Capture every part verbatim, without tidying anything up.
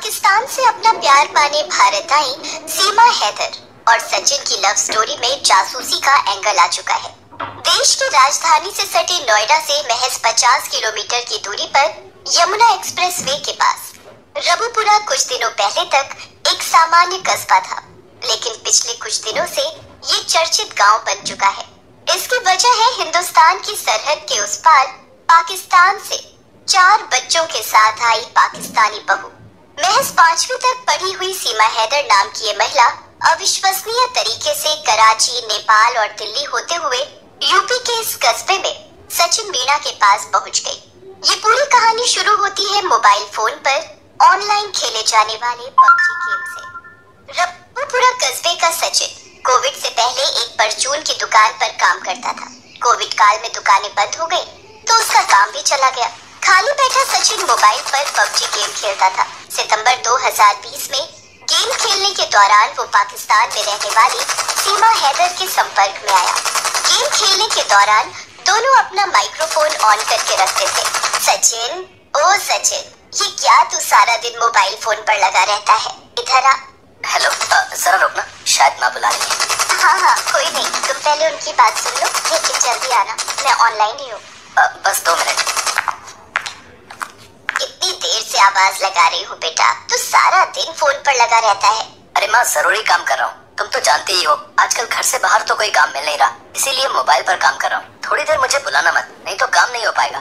पाकिस्तान से अपना प्यार पाने भारत आई सीमा हैदर और सचिन की लव स्टोरी में जासूसी का एंगल आ चुका है। देश की राजधानी से सटे नोएडा से महज पचास किलोमीटर की दूरी पर यमुना एक्सप्रेस वे के पास रबुपुरा कुछ दिनों पहले तक एक सामान्य कस्बा था, लेकिन पिछले कुछ दिनों से ये चर्चित गांव बन चुका है। इसकी वजह है हिंदुस्तान की सरहद के उस पार पाकिस्तान से चार बच्चों के साथ आई पाकिस्तानी बहू। महज पांचवी तक पढ़ी हुई सीमा हैदर नाम की ये महिला अविश्वसनीय तरीके से कराची, नेपाल और दिल्ली होते हुए यूपी के इस कस्बे में सचिन मीणा के पास पहुंच गई। ये पूरी कहानी शुरू होती है मोबाइल फोन पर ऑनलाइन खेले जाने वाले पबजी गेम से। रबुपुरा कस्बे का सचिन कोविड से पहले एक परचून की दुकान पर काम करता था। कोविड काल में दुकानें बंद हो गई तो उसका काम भी चला गया। खाली बैठा सचिन मोबाइल पर पबजी गेम खेलता था। सितंबर दो हज़ार बीस में गेम खेलने के दौरान वो पाकिस्तान में रहने वाली सीमा हैदर के संपर्क में आया। गेम खेलने के दौरान दोनों अपना माइक्रोफोन ऑन करके रखते थे। सचिन, ओ सचिन, ये क्या तू सारा दिन मोबाइल फोन पर लगा रहता है? इधर आ। हेलो, जरा रुकना, शायद माँ बुला रही है। हाँ हाँ कोई नहीं, तुम पहले उनकी बात सुन लो, लेकिन जल्दी आना, मैं ऑनलाइन ही हूँ। बस दो मिनट। इतनी देर से आवाज लगा रही हूँ बेटा, तू सारा दिन फोन पर लगा रहता है। अरे माँ, जरूरी काम कर रहा हूँ, तुम तो जानती ही हो आजकल घर से बाहर तो कोई काम मिल नहीं रहा, इसीलिए मोबाइल पर काम कर रहा हूँ। थोड़ी देर मुझे बुलाना मत, नहीं तो काम नहीं हो पाएगा।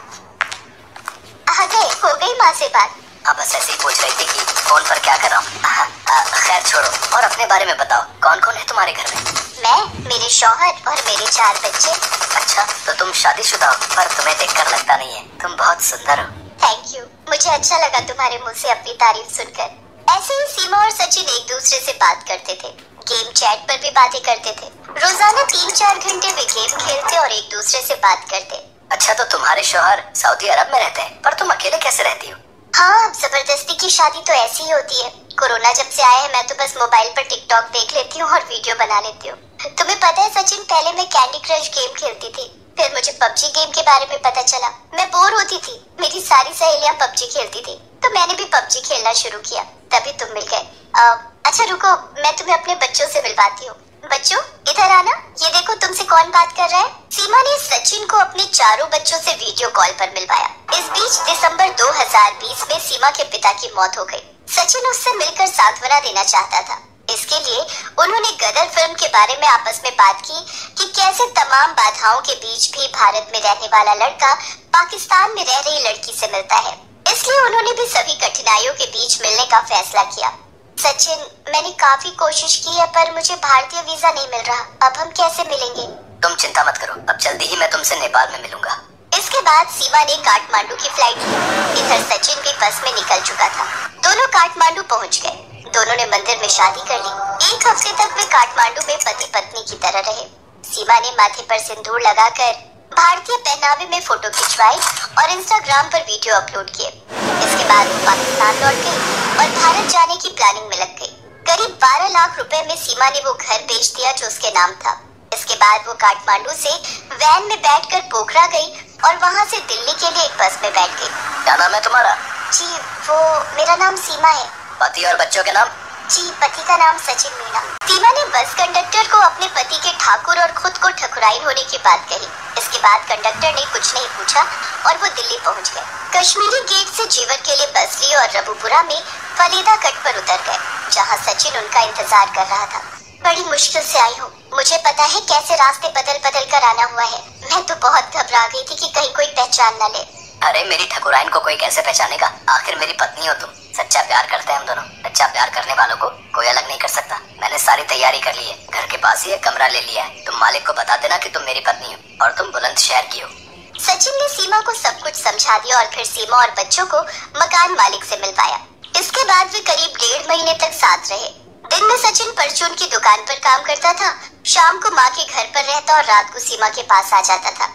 आ गए, हो गई माँ से बात? हाँ, बस ऐसे ही पूछ रही थी कि फोन पर क्या कर रहा हूँ। खैर छोड़ो, और अपने बारे में बताओ, कौन कौन है तुम्हारे घर में? मैं, मेरे शौहर और मेरे चार बच्चे। अच्छा, तो तुम शादीशुदा हो, पर तुम्हें देखकर लगता नहीं है, तुम बहुत सुंदर हो। थैंक यू, मुझे अच्छा लगा तुम्हारे मुंह से अपनी तारीफ सुनकर। ऐसे ही सीमा और सचिन एक दूसरे से बात करते थे, गेम चैट पर भी बातें करते थे। रोजाना तीन चार घंटे वे गेम खेलते और एक दूसरे से बात करते। अच्छा, तो तुम्हारे शौहर सऊदी अरब में रहते हैं, पर तुम अकेले कैसे रहती हो? हाँ, जबरदस्ती की शादी तो ऐसी ही होती है। कोरोना जब से आया है मैं तो बस मोबाइल पर टिकटॉक देख लेती हूँ और वीडियो बना लेती हूँ। तुम्हें पता है सचिन, पहले मैं कैंडी क्रश गेम खेलती थी, फिर मुझे पबजी गेम के बारे में पता चला। मैं बोर होती थी, मेरी सारी सहेलियां पबजी खेलती थी, तो मैंने भी पबजी खेलना शुरू किया, तभी तुम मिल गए। अच्छा रुको, मैं तुम्हें अपने बच्चों से मिलवाती हूँ। बच्चों, इधर आना, ये देखो तुमसे कौन बात कर रहा है। सीमा ने सचिन को अपने चारों बच्चों से वीडियो कॉल पर मिलवाया। इस बीच दिसंबर दो हज़ार बीस में सीमा के पिता की मौत हो गई। सचिन उससे मिलकर सांत्वना देना चाहता था। इसके लिए उन्होंने गदर फिल्म के बारे में आपस में बात की कि कैसे तमाम बाधाओं के बीच भी भारत में रहने वाला लड़का पाकिस्तान में रह रही लड़की से मिलता है। इसलिए उन्होंने भी सभी कठिनाइयों के बीच मिलने का फैसला किया। सचिन, मैंने काफी कोशिश की है पर मुझे भारतीय वीजा नहीं मिल रहा, अब हम कैसे मिलेंगे? तुम चिंता मत करो, अब जल्दी ही मैं तुमसे नेपाल में मिलूंगा। इसके बाद सीमा ने काठमांडू की फ्लाइट ली। इधर सचिन भी बस में निकल चुका था। दोनों काठमांडू पहुंच गए। दोनों ने मंदिर में शादी कर ली। एक हफ्ते तक वे काठमांडू में पति पत्नी की तरह रहे। सीमा ने माथे पर सिंदूर लगाकर भारतीय पहनावे में फोटो खिंचवाई और इंस्टाग्राम पर वीडियो अपलोड किए। इसके बाद वो पाकिस्तान लौट गई और भारत जाने की प्लानिंग में लग गई। करीब बारह लाख रुपए में सीमा ने वो घर बेच दिया जो उसके नाम था। इसके बाद वो काठमांडू से वैन में बैठकर पोखरा गई और वहाँ से दिल्ली के लिए एक बस में बैठ गई। क्या नाम है तुम्हारा? जी वो, मेरा नाम सीमा है। पति और बच्चों के नाम? जी, पति का नाम सचिन मीणा। सीमा ने बस कंडक्टर को अपने पति के ठाकुर और खुद को ठकुराइन होने की बात कही। इसके बाद कंडक्टर ने कुछ नहीं पूछा और वो दिल्ली पहुंच गए। कश्मीरी गेट से जीवन के लिए बस ली और रबुपुरा में फलीदा कट पर उतर गए, जहां सचिन उनका इंतजार कर रहा था। बड़ी मुश्किल से आई हूँ, मुझे पता है कैसे रास्ते बदल बदल कर आना हुआ है। मैं तो बहुत घबरा गई थी कि कहीं कोई पहचान न ले। अरे मेरी ठकुराइन को कोई कैसे पहचानेगा, आखिर मेरी पत्नी हो तुम। सच्चा प्यार करते हैं हम दोनों, सच्चा प्यार करने वालों को कोई अलग नहीं कर सकता। मैंने सारी तैयारी कर ली है, घर के पास ही एक कमरा ले लिया है। तुम मालिक को बता देना कि तुम मेरी पत्नी हो और तुम बुलंदशहर की हो। सचिन ने सीमा को सब कुछ समझा दिया और फिर सीमा और बच्चों को मकान मालिक से मिलवाया। इसके बाद वे करीब डेढ़ महीने तक साथ रहे। दिन में सचिन परचून की दुकान पर काम करता था, शाम को माँ के घर पर रहता और रात को सीमा के पास आ जाता था।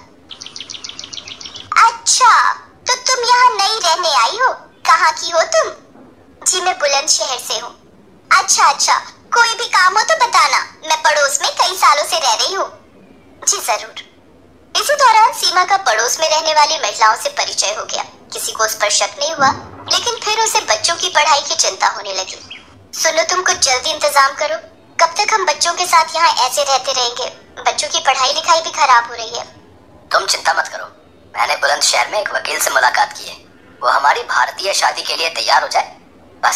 अच्छा, तो तुम यहाँ नई रहने आई हो? कहाँ की हो तुम? जी मैं बुलंदशहर से हूँ। अच्छा अच्छा, कोई भी काम हो तो बताना, मैं पड़ोस में कई सालों से रह रही हूँ। जी जरूर। इसी दौरान सीमा का पड़ोस में रहने वाली महिलाओं से परिचय हो गया। किसी को उस पर शक नहीं हुआ लेकिन फिर उसे बच्चों की पढ़ाई की चिंता होने लगी। सुनो, तुम कुछ जल्दी इंतजाम करो। कब तक हम बच्चों के साथ यहाँ ऐसे रहते रहेंगे? बच्चों की पढ़ाई लिखाई भी खराब हो रही है। तुम चिंता मत करो, मैंने बुलंदशहर में एक वकील से मुलाकात की है। वो हमारी भारतीय शादी के लिए तैयार हो जाए बस।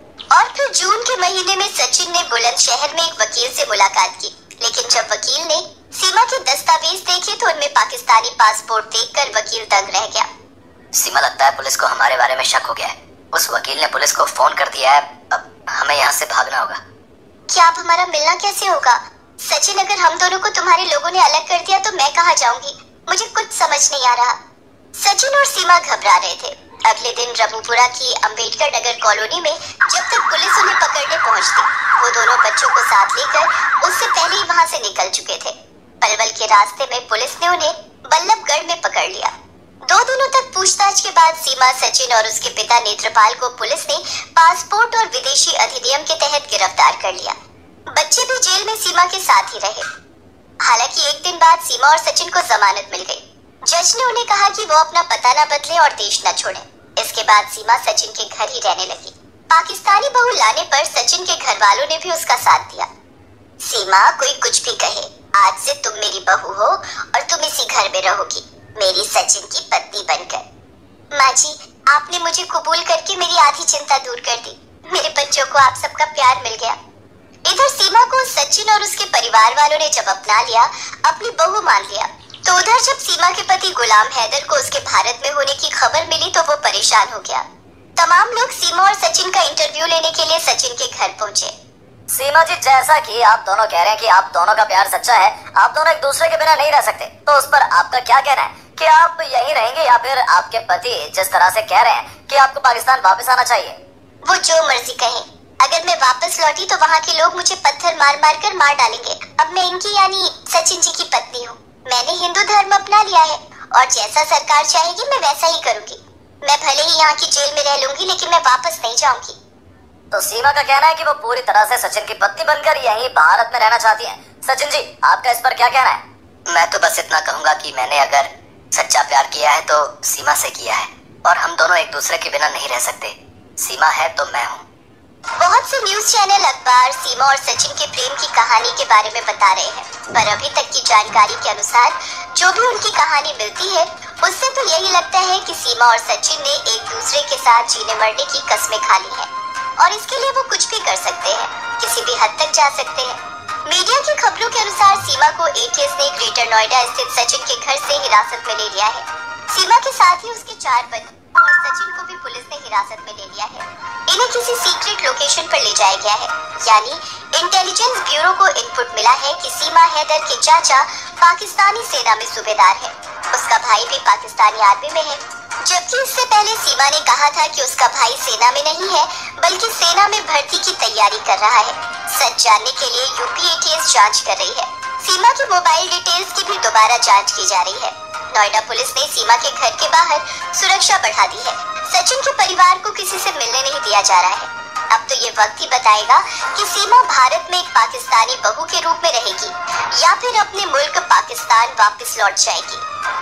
और फिर जून के महीने में सचिन ने बुलंदशहर में एक वकील से मुलाकात की, लेकिन जब वकील ने सीमा के दस्तावेज देखे तो उनमें पाकिस्तानी पासपोर्ट देखकर वकील दंग रह गया। सीमा, लगता है पुलिस को हमारे बारे में शक हो गया है। उस वकील ने पुलिस को फोन कर दिया है। अब हमें यहाँ से भागना होगा। क्या अब हमारा मिलना कैसे होगा? सचिन, अगर हम दोनों को तुम्हारे लोगों ने अलग कर दिया तो मैं कहाँ जाऊंगी? मुझे कुछ समझ नहीं आ रहा। सचिन और सीमा घबरा रहे थे। अगले दिन रमूपुरा की अंबेडकर नगर कॉलोनी में जब तक पुलिस उन्हें पकड़ने पहुंचती, वो दोनों बच्चों को साथ लेकर उससे पहले ही वहां से निकल चुके थे। पलवल के रास्ते में पुलिस ने उन्हें बल्लभगढ़ में पकड़ लिया। दो दिनों तक पूछताछ के बाद सीमा, सचिन और उसके पिता नेत्रपाल को पुलिस ने पासपोर्ट और विदेशी अधिनियम के तहत गिरफ्तार कर लिया। बच्चे भी जेल में सीमा के साथ ही रहे। हालांकि एक दिन बाद सीमा और सचिन को जमानत मिल गई। जज ने उन्हें कहा कि वो अपना पता न बदले और देश न छोड़े। इसके बाद सीमा सचिन के घर ही रहने लगी। पाकिस्तानी बहू लाने पर सचिन के घर वालों ने भी उसका साथ दिया। सीमा, कोई कुछ भी कहे, आज से तुम मेरी बहू हो और तुम इसी घर में रहोगी, मेरी सचिन की पत्नी बनकर। माँ जी, आपने मुझे कबूल करके मेरी आधी चिंता दूर कर दी। मेरे बच्चों को आप सबका प्यार मिल गया। इधर सीमा को सचिन और उसके परिवार वालों ने जब अपना लिया, अपनी बहू मान लिया, तो उधर जब सीमा के पति गुलाम हैदर को उसके भारत में होने की खबर मिली तो वो परेशान हो गया। तमाम लोग सीमा और सचिन का इंटरव्यू लेने के लिए सचिन के घर पहुंचे। सीमा जी, जैसा कि आप दोनों कह रहे हैं कि आप दोनों का प्यार सच्चा है, आप दोनों एक दूसरे के बिना नहीं रह सकते, तो उस पर आपका क्या कहना है कि आप यहीं रहेंगे या फिर आपके पति जिस तरह से कह रहे हैं कि आपको पाकिस्तान वापस आना चाहिए? वो जो मर्जी कहे, अगर मैं वापस लौटी तो वहाँ के लोग मुझे पत्थर मार मार कर मार डालेंगे। अब मैं इनकी यानी सचिन जी की पत्नी हूँ। मैंने हिंदू धर्म अपना लिया है और जैसा सरकार चाहेगी मैं वैसा ही करूँगी। मैं भले ही यहाँ की जेल में रह लूंगी, लेकिन मैं वापस नहीं जाऊंगी। तो सीमा का कहना है कि वो पूरी तरह से सचिन की पत्नी बनकर यहीं भारत में रहना चाहती हैं। सचिन जी, आपका इस पर क्या कहना है? मैं तो बस इतना कहूंगा कि मैंने अगर सच्चा प्यार किया है तो सीमा से किया है, और हम दोनों एक दूसरे के बिना नहीं रह सकते। सीमा है तो मैं हूँ। बहुत से न्यूज चैनल, अखबार सीमा और सचिन के प्रेम की कहानी के बारे में बता रहे हैं, पर अभी तक की जानकारी के अनुसार जो भी उनकी कहानी मिलती है उससे तो यही लगता है कि सीमा और सचिन ने एक दूसरे के साथ जीने मरने की कस्में खा ली हैं, और इसके लिए वो कुछ भी कर सकते हैं, किसी भी हद तक जा सकते हैं। मीडिया की खबरों के अनुसार सीमा को एटीएस ने ग्रेटर नोएडा स्थित सचिन के घर से हिरासत में ले लिया है। सीमा के साथ ही उसके चार बच्चे और सचिन को भी पुलिस ने हिरासत में ले लिया है। इन्हें किसी सीक्रेट लोकेशन पर ले जाया गया है, यानी इंटेलिजेंस ब्यूरो को इनपुट मिला है कि सीमा हैदर के चाचा पाकिस्तानी सेना में सूबेदार है। उसका भाई भी पाकिस्तानी आर्मी में है, जबकि इससे पहले सीमा ने कहा था कि उसका भाई सेना में नहीं है बल्कि सेना में भर्ती की तैयारी कर रहा है। सच जानने के लिए यूपी एटीएस जांच कर रही है। सीमा की मोबाइल डिटेल्स की भी दोबारा जांच की जा रही है। नोएडा पुलिस ने सीमा के घर के बाहर सुरक्षा बढ़ा दी है। सचिन के परिवार को किसी से मिलने नहीं दिया जा रहा है। अब तो ये वक्त ही बताएगा कि सीमा भारत में एक पाकिस्तानी बहू के रूप में रहेगी या फिर अपने मुल्क पाकिस्तान वापस लौट जाएगी।